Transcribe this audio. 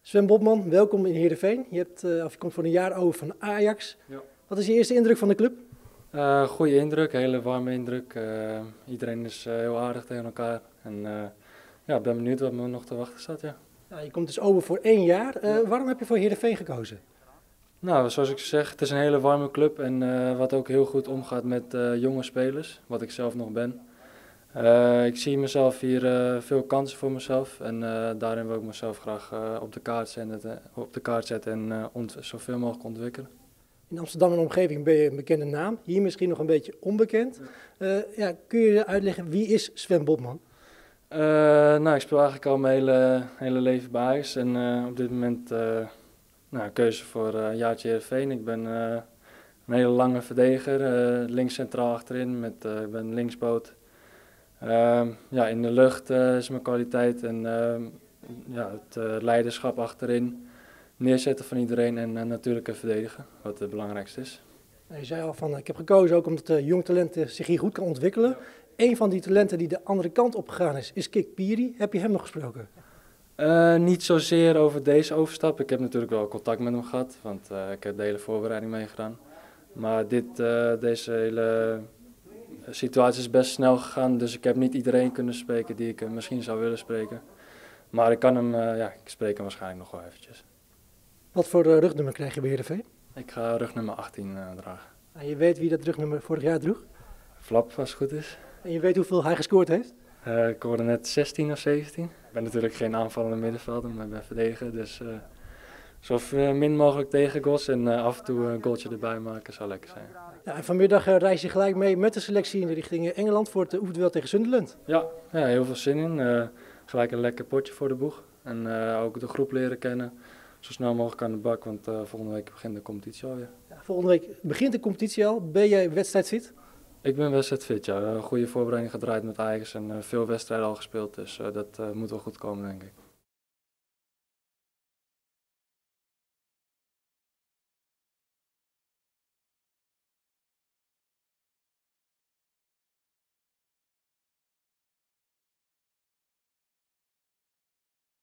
Sven Botman, welkom in Heerenveen. Je komt voor een jaar over van Ajax. Ja. Wat is je eerste indruk van de club? Goede indruk, hele warme indruk. Iedereen is heel aardig tegen elkaar. En ja, ik ben benieuwd wat me nog te wachten staat. Ja. Ja, je komt dus over voor 1 jaar. Waarom heb je voor Heerenveen gekozen? Nou, zoals ik zeg, het is een hele warme club en wat ook heel goed omgaat met jonge spelers, wat ik zelf nog ben. Ik zie mezelf hier veel kansen voor mezelf en daarin wil ik mezelf graag op de kaart zetten en zoveel mogelijk ontwikkelen. In Amsterdam en omgeving ben je een bekende naam. Hier misschien nog een beetje onbekend. Kun je uitleggen, wie is Sven Botman? Nou, ik speel eigenlijk al mijn hele leven bij Ajax en op dit moment keuze voor een jaartje Heerenveen. Ik ben een hele lange verdediger, links centraal achterin, ik ben linkspoot. Ja, in de lucht is mijn kwaliteit en het leiderschap achterin, neerzetten van iedereen en natuurlijk verdedigen, wat het belangrijkste is. Je zei al van, ik heb gekozen ook omdat jong talent zich hier goed kan ontwikkelen. Ja. Een van die talenten die de andere kant op gegaan is Kik Piri. Heb je hem nog gesproken? Niet zozeer over deze overstap. Ik heb natuurlijk wel contact met hem gehad, want ik heb de hele voorbereiding meegedaan. Maar deze hele situatie is best snel gegaan, dus ik heb niet iedereen kunnen spreken die ik misschien zou willen spreken. Maar ik kan hem, ik spreek hem waarschijnlijk nog wel eventjes. Wat voor rugnummer krijg je bij Heerenveen? Ik ga rugnummer 18 dragen. En je weet wie dat rugnummer vorig jaar droeg? Flap, als het goed is. En je weet hoeveel hij gescoord heeft? Ik hoorde net 16 of 17. Ik ben natuurlijk geen aanvallende middenvelder, maar ik ben verdediger. Dus zo min mogelijk tegengoals en af en toe een goaltje erbij maken zou lekker zijn. Ja, en vanmiddag reis je gelijk mee met de selectie in de richting Engeland voor het oefenduel tegen Sunderland. Ja, heel veel zin in. Gelijk een lekker potje voor de boeg. En ook de groep leren kennen. Zo snel mogelijk aan de bak, want volgende week begint de competitie alweer. Ja, volgende week begint de competitie al. Ben jij wedstrijdfit? Ik ben wedstrijdfit, ja. Een goede voorbereiding gedraaid met Ajax en veel wedstrijden al gespeeld. Dus dat moet wel goed komen, denk ik.